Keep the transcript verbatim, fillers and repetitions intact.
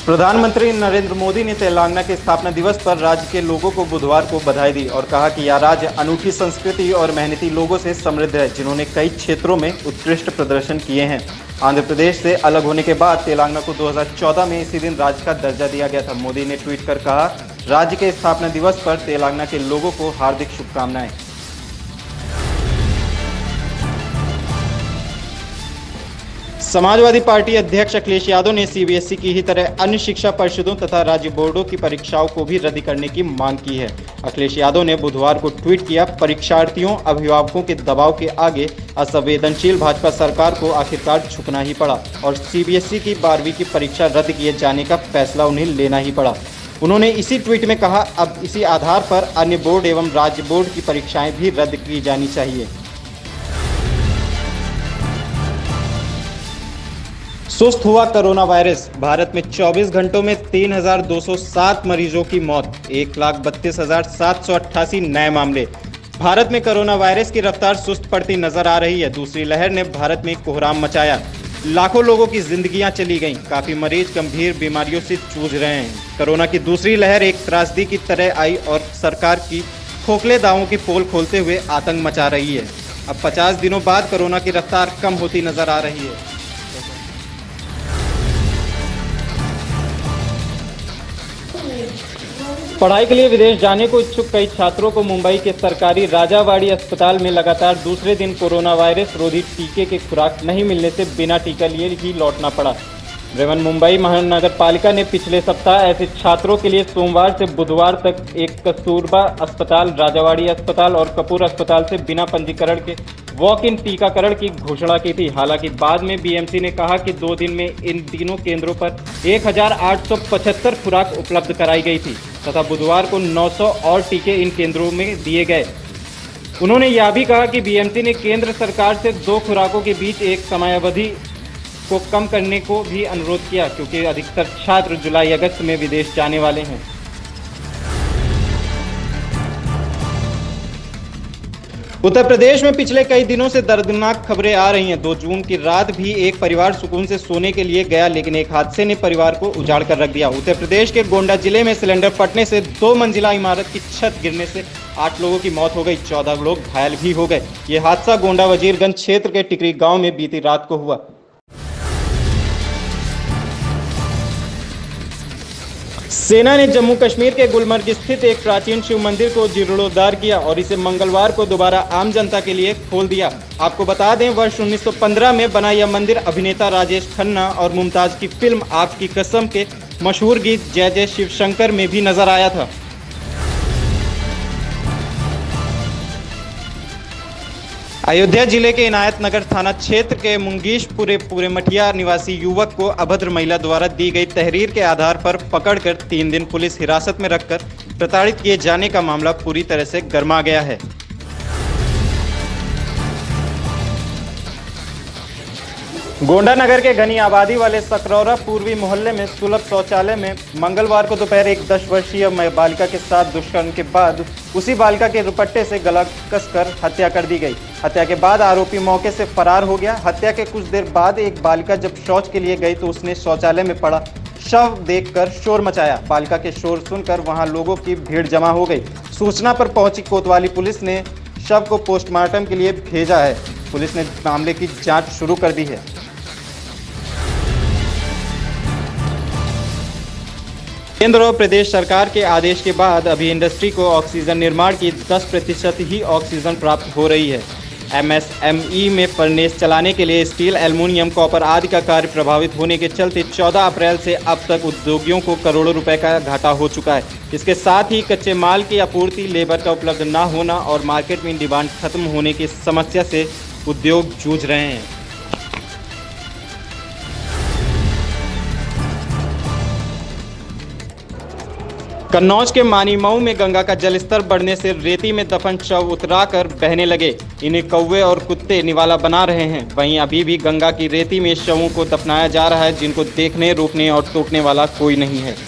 प्रधानमंत्री नरेंद्र मोदी ने तेलंगाना के स्थापना दिवस पर राज्य के लोगों को बुधवार को बधाई दी और कहा कि यह राज्य अनूठी संस्कृति और मेहनती लोगों से समृद्ध है, जिन्होंने कई क्षेत्रों में उत्कृष्ट प्रदर्शन किए हैं। आंध्र प्रदेश से अलग होने के बाद तेलंगाना को दो हज़ार चौदह में इसी दिन राज्य का दर्जा दिया गया था। मोदी ने ट्वीट कर कहा, राज्य के स्थापना दिवस पर तेलंगाना के लोगों को हार्दिक शुभकामनाएं। समाजवादी पार्टी अध्यक्ष अखिलेश यादव ने सीबीएसई की ही तरह अन्य शिक्षा परिषदों तथा राज्य बोर्डों की परीक्षाओं को भी रद्द करने की मांग की है। अखिलेश यादव ने बुधवार को ट्वीट किया, परीक्षार्थियों अभिभावकों के दबाव के आगे असंवेदनशील भाजपा सरकार को आखिरकार झुकना ही पड़ा और सीबीएसई की बारहवीं की परीक्षा रद्द किए जाने का फैसला उन्हें लेना ही पड़ा। उन्होंने इसी ट्वीट में कहा, अब इसी आधार पर अन्य बोर्ड एवं राज्य बोर्ड की परीक्षाएं भी रद्द की जानी चाहिए। सुस्त हुआ कोरोना वायरस। भारत में चौबीस घंटों में तीन हज़ार दो सौ सात मरीजों की मौत, एक लाख बत्तीस हजार सात सौ अट्ठासी नए मामले। भारत में कोरोना वायरस की रफ्तार सुस्त पड़ती नजर आ रही है। दूसरी लहर ने भारत में कोहराम मचाया, लाखों लोगों की जिंदगियां चली गईं, काफी मरीज गंभीर बीमारियों से जूझ रहे हैं। कोरोना की दूसरी लहर एक त्रासदी की तरह आई और सरकार की खोखले दावों की पोल खोलते हुए आतंक मचा रही है। अब पचास दिनों बाद कोरोना की रफ्तार कम होती नजर आ रही है। पढ़ाई के लिए विदेश जाने को इच्छुक कई छात्रों को मुंबई के सरकारी राजावाड़ी अस्पताल में लगातार दूसरे दिन कोरोना वायरस रोधी टीके की खुराक नहीं मिलने से बिना टीका लिए ही लौटना पड़ा। बृहन मुंबई महानगर पालिका ने पिछले सप्ताह ऐसे छात्रों के लिए सोमवार से बुधवार तक एक कस्तूरबा अस्पताल, राजावाड़ी अस्पताल और कपूर अस्पताल से बिना पंजीकरण के वॉक इन टीकाकरण की घोषणा की थी। हालांकि बाद में बीएमसी ने कहा कि दो दिन में इन तीनों केंद्रों पर एक हज़ार आठ सौ पचहत्तर खुराक उपलब्ध कराई गई थी तथा बुधवार को नौ सौ और टीके इन केंद्रों में दिए गए। उन्होंने यह भी कहा कि बीएमसी ने केंद्र सरकार से दो खुराकों के बीच एक समयावधि को कम करने को भी अनुरोध किया, क्योंकि अधिकतर छात्र जुलाई अगस्त में विदेश जाने वाले हैं। उत्तर प्रदेश में पिछले कई दिनों से दर्दनाक खबरें आ रही हैं। दो जून की रात भी एक परिवार सुकून से सोने के लिए गया, लेकिन एक हादसे ने परिवार को उजाड़ कर रख दिया। उत्तर प्रदेश के गोंडा जिले में सिलेंडर फटने से दो मंजिला इमारत की छत गिरने से आठ लोगों की मौत हो गई, चौदह लोग घायल भी हो गए। ये हादसा गोंडा वजीरगंज क्षेत्र के टिकरी गाँव में बीती रात को हुआ। सेना ने जम्मू कश्मीर के गुलमर्ग स्थित एक प्राचीन शिव मंदिर को जीर्णोद्धार किया और इसे मंगलवार को दोबारा आम जनता के लिए खोल दिया। आपको बता दें, वर्ष उन्नीस सौ पंद्रह में बना यह मंदिर अभिनेता राजेश खन्ना और मुमताज की फिल्म आपकी कसम के मशहूर गीत जय जय शिव शंकर में भी नजर आया था। अयोध्या जिले के इनायत नगर थाना क्षेत्र के मुंगीशपुरे पूरे मठिया निवासी युवक को अभद्र महिला द्वारा दी गई तहरीर के आधार पर पकड़कर तीन दिन पुलिस हिरासत में रखकर प्रताड़ित किए जाने का मामला पूरी तरह से गर्मा गया है। गोंडा नगर के घनी आबादी वाले सकरौरा पूर्वी मोहल्ले में सुलभ शौचालय में मंगलवार को दोपहर एक दस वर्षीय बालिका के साथ दुष्कर्म के बाद उसी बालिका के दुपट्टे से गला कसकर हत्या कर दी गई। हत्या के बाद आरोपी मौके से फरार हो गया। हत्या के कुछ देर बाद एक बालिका जब शौच के लिए गई तो उसने शौचालय में पड़ा शव देखकर शोर मचाया। बालिका के शोर सुनकर वहां लोगों की भीड़ जमा हो गई। सूचना पर पहुंची कोतवाली पुलिस ने शव को पोस्टमार्टम के लिए भेजा है। पुलिस ने मामले की जाँच शुरू कर दी है। केंद्र और प्रदेश सरकार के आदेश के बाद अभी इंडस्ट्री को ऑक्सीजन निर्माण की दस प्रतिशत ही ऑक्सीजन प्राप्त हो रही है। एमएसएमई में फर्नेस चलाने के लिए स्टील, एल्युमिनियम, कॉपर आदि का कार्य प्रभावित होने के चलते चौदह अप्रैल से अब तक उद्योगियों को करोड़ों रुपए का घाटा हो चुका है। इसके साथ ही कच्चे माल की आपूर्ति, लेबर का उपलब्ध न होना और मार्केट में डिमांड खत्म होने की समस्या से उद्योग जूझ रहे हैं। कन्नौज के मानीमऊ में गंगा का जलस्तर बढ़ने से रेती में दफन शव उतराकर बहने लगे। इन्हें कौवे और कुत्ते निवाला बना रहे हैं। वहीं अभी भी गंगा की रेती में शवों को दफनाया जा रहा है, जिनको देखने, रोकने और टोकने वाला कोई नहीं है।